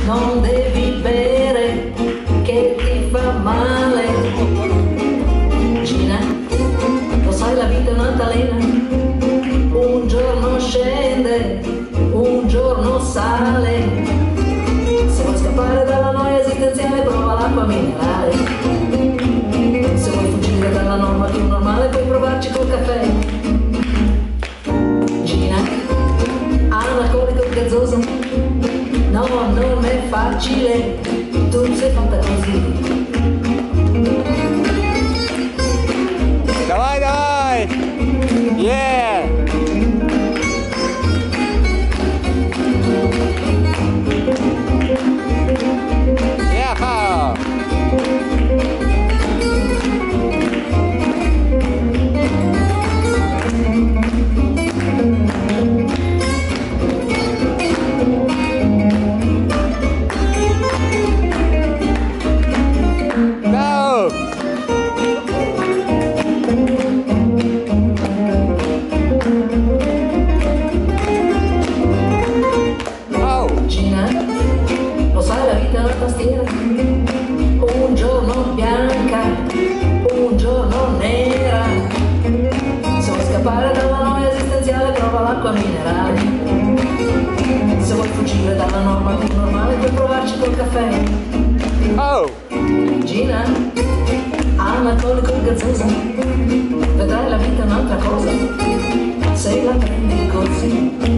non devi bere che ti fa male. Gina, lo sai, la vita è un'altalena, un giorno scende, un giorno sale. Se vuoi scappare dalla noia esistenziale prova l'acqua minerale. Se vuoi fuggire dalla norma più normale puoi provarci col caffè. Gina, anacolico gazzoso, no, non è facile, tu sei fatta così. Давай, давай! Yeah! Yeah! Gina, lo sai, la vita è una tastiera, un giorno bianca, un giorno nera. Se vuoi scappare dalla noia esistenziale prova l'acqua minerale. Se vuoi fuggire dalla norma più normale puoi provarci col caffè. Oh! Gina, anacolico gazzoso, vedrai la vita è un'altra cosa, se la prendi così.